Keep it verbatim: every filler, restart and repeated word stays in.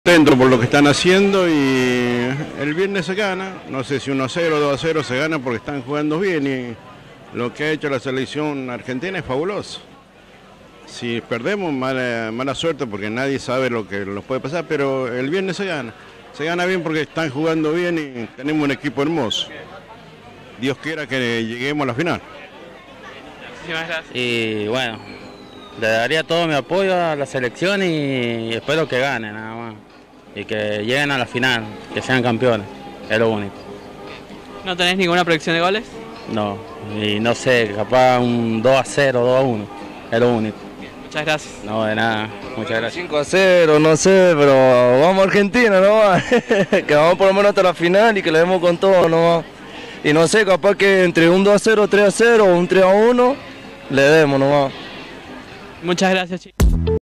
Contento por lo que están haciendo y el viernes se gana, no sé si uno a cero, dos a cero se gana porque están jugando bien y lo que ha hecho la selección argentina es fabuloso. Si perdemos, mala, mala suerte porque nadie sabe lo que nos puede pasar, pero el viernes se gana. Se gana bien porque están jugando bien y tenemos un equipo hermoso. Dios quiera que lleguemos a la final. Muchísimas gracias. Y bueno, le daría todo mi apoyo a la selección y espero que gane nada más. Y que lleguen a la final, que sean campeones, es lo único. ¿No tenés ninguna proyección de goles? No, y no sé, capaz un dos a cero, dos a uno, es lo único. Muchas gracias. No, de nada, muchas gracias. cinco a cero, no sé, pero vamos a Argentina nomás, que vamos por lo menos hasta la final y que le demos con todo nomás. Y no sé, capaz que entre un dos a cero, tres a cero o un tres a uno, le demos nomás. Muchas gracias, chicos.